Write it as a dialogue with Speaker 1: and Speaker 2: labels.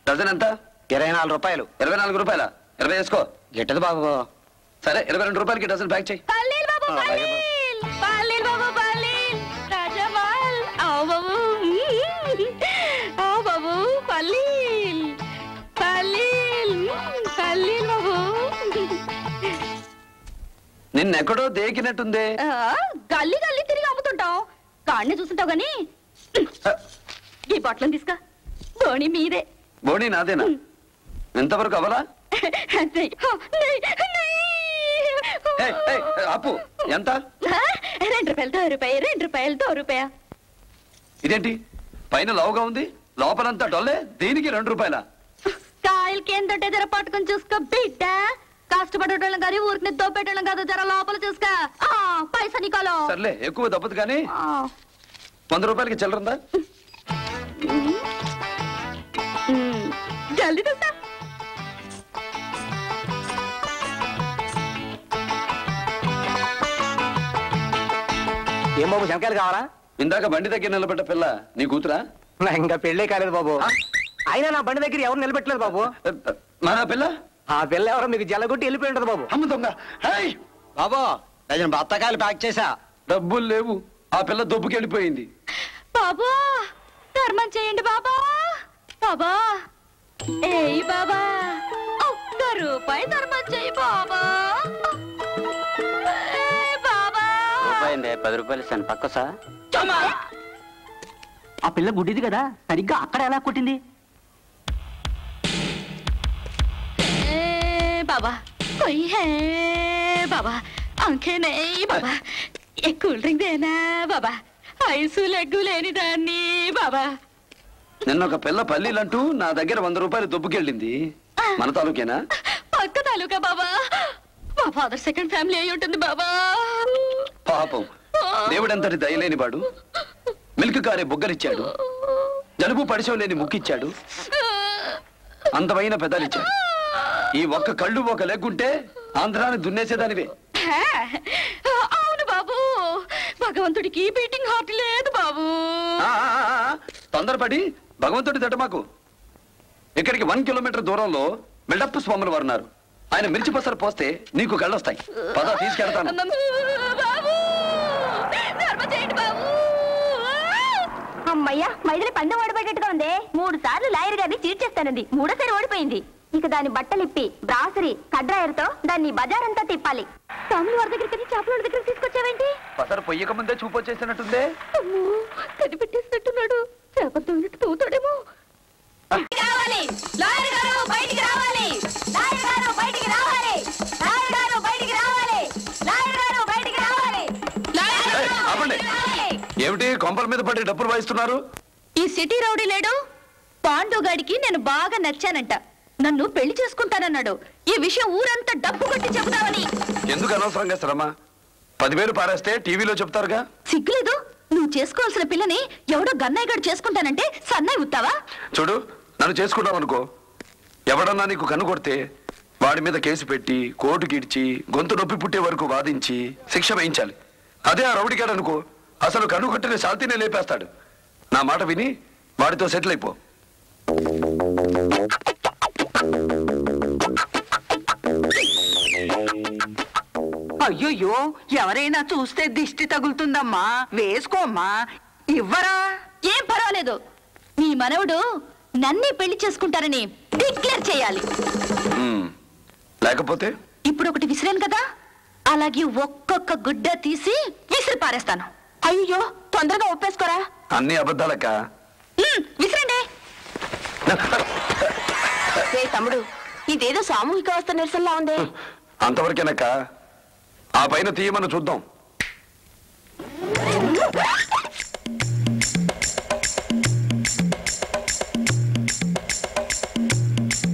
Speaker 1: Dozen ఎంత?
Speaker 2: 24 రూపాయలు.
Speaker 1: 24 రూపాయల? 20 వేసుకో.
Speaker 2: గిట్టదు బాబు.
Speaker 1: సరే 22 రూపాయలకి డజన్ ప్యాక్ చేయి. నిన్నెక్కడో దేకినట్టుందే.
Speaker 3: గల్లీ గల్లీ తిరిగి అమ్ముతుంటాం. కాడిని చూస్తుంటావు గాని ఈ బట్టలను తీసుకా. బోణి మీదే.
Speaker 1: బోణి నాదేనా? ఎంతవరకు అవలా? అప్పు ఎంత?
Speaker 3: 2 రూపాయలు 2 రూపాయలు 2 రూపాయ.
Speaker 1: ఇదేంటి పైన లావుగా ఉంది, లోపలంతా డొల్లే, దీనికి 2 రూపాయల?
Speaker 3: కాయలకి ఏం దొడ్డే జర పట్టుకొని చూసుకో బిడ్డ. కష్టపడేటోళ్ళం కానీ ఊరికి దోపేటోళ్ళం కాదు. జర లోపల చూసుకో. పైసా నీకోలో.
Speaker 1: సర్లే ఎక్కువ దప్పదు కానీ 100 రూపాయలకి చిల్లరుందా?
Speaker 3: జల్దీ చూస్తా.
Speaker 2: ఏం బాబు శంకాయలు కావాలా?
Speaker 1: ఇందాక బండి దగ్గర నిలబడ్డ పిల్ల నీ కూతురా?
Speaker 2: ఇంకా పెళ్ళే కాలేదు బాబు. అయినా నా బండి దగ్గర ఎవరు నిలబెట్టలేదు బాబు.
Speaker 1: మన పిల్ల?
Speaker 2: ఆ పిల్ల ఎవరో మీకు జల్లగొట్టి వెళ్ళిపోయి ఉంటది బాబు.
Speaker 1: అమ్మ దొంగ.
Speaker 2: బాబు డజన్ బత్తకాయలు ప్యాక్ చేసా.
Speaker 1: డబ్బులు లేవు. ఆ పిల్ల దొబ్బుకెళ్ళిపోయింది.
Speaker 3: బాబా ధర్మం చేయండి బాబా. బాబా ఏయ్ బాబా 1 రూపాయి ధర్మం చేయి బాబా.
Speaker 2: రూపాయిందే 10 రూపాయలు ఇస్తాను పక్కసా. ఆ పిల్ల గుడ్డిది కదా, సరిగ్గా అక్కడ ఎలా కొట్టింది?
Speaker 3: బాబా कोई है बाबा आंखें नहीं बाबा एक कूल ड्रिंक देना बाबा ఐసు లెగ్గు లేని దాన్ని బాబా.
Speaker 1: నిన్న ఒక పిల్ల పల్లీలంటూ నా దగ్గర 100 రూపాయలు దొబ్బుకెళ్ళింది. మన తాలూకేనా?
Speaker 3: పక్క తాలూకా బాబా. మా ఫాదర్ సెకండ్ ఫ్యామిలీ అయి ఉంటుంది బాబా.
Speaker 1: పాపం దేవుడంతటి దయలేని వాడు మిల్క్ కారే బుగ్గలిచ్చాడు, జలుబు పడిశం లేని ముక్కిచ్చాడు, అందమైన పెదాలిచ్చాడు. ఈ ఒక్క కళ్ళు ఒక లెగ్గుంటే ఆంధ్రాన్ని దున్నేసేదానివే.
Speaker 3: అవును బాబు, భగవంతుడికి బీటింగ్ హార్ట్ లేదు బాబు.
Speaker 1: తొందరపడి భగవంతుడి దట మాకు. ఇక్కడికి 1 కిలోమీటర్ దూరంలో బిల్డప్ స్వాములు వారు ఉన్నారు. ఆయన మిర్చి పసరు పోస్తే నీకు కళ్ళొస్తాయి. పద తీసుకెళ్తాను.
Speaker 3: అమ్మయ్యా మైదిలి పందెం ఓడిపోయేట్టుగా ఉంది. 3 సార్లు లాయర్ గారిని చీట్ చేస్తానంది. 3ఓసారి ఓడిపోయింది. ఇక దాని బట్టలిప్పి బ్రాసరీ కడ్రాయర్తో దాన్ని బజారంతా తిప్పాలి. తమ్ముడు వారి దగ్గరికి చేపల దగ్గర తీసుకొచ్చావేంటి?
Speaker 1: పసరు పొయ్యక ముందే చూపొచ్చేసినట్టుందే.
Speaker 3: కనిపెట్టేసినట్టున్నాడు. చేపతో తోతాడేమో. రావాలి లాయర్ గారు బయటికి రావాలి. లాయర్ గారు బయటికి రావాలి. లాయర్ గారు బయటికి రావాలి. లాయర్ గారు బయటికి రావాలి.
Speaker 1: ఆపండి. ఏమిటి కొంపల మీద పడి డప్పులు వాయిస్తున్నారు?
Speaker 3: ఈ సిటీ రౌడీ లేడు పాండుగాడికి నేను బాగా నచ్చానంట. నన్ను పెళ్లి చేసుకుంటానన్నాడు. ఈ విషయం ఊరంతా డబ్బు కొట్టి చెబుతావని.
Speaker 1: ఎందుకు అనవసరంగా శ్రమ? 10,000 పారేస్తే టీవీలో చెప్తారుగా.
Speaker 3: సిగ్గులేదు? నువ్వు చేసుకోవాల్సిన పిల్లని ఎవడో గన్నయ్య గడు చేసుకుంటానంటే సన్నయ్య ఉత్తావా?
Speaker 1: చూడు, నన్ను చేసుకుంటావు అనుకో, ఎవడన్నా నీకు కన్ను కొడితే వాడి మీద కేసు పెట్టి కోర్టుకి ఇడ్చి గొంతు నొప్పి పుట్టే వరకు వాదించి శిక్ష వేయించాలి. అదే ఆ రౌడీగాడు అనుకో, అసలు కన్ను కొట్టిన శాంతినే లేపేస్తాడు. నా మాట విని వాడితో సెటిల్ అయిపో.
Speaker 4: అయ్యో ఎవరైనా చూస్తే దిష్టి తగులుతుందమ్మా. వేసుకోమ్మా. ఇవ్వరా?
Speaker 3: ఏం పర్వాలేదు. మీ మనవడు నన్నే పెళ్లి చేసుకుంటారని డిక్లేర్ చేయాలి.
Speaker 1: లేకపోతే
Speaker 3: ఇప్పుడు ఒకటి విసిరాను కదా, అలాగే ఒక్కొక్క గుడ్డ తీసి విసిరి పారేస్తాను. అయ్యో తొందరగా ఒప్పేసుకోరా.
Speaker 1: అన్ని అబద్ధాలక్క.
Speaker 3: విసిరండి.
Speaker 4: తమ్ముడు, ఇదేదో సామూహిక అవస్థ నిరసనలా ఉంది.
Speaker 1: అంతవరకేనక్క. ఆ పైన తీయమని చూద్దాం.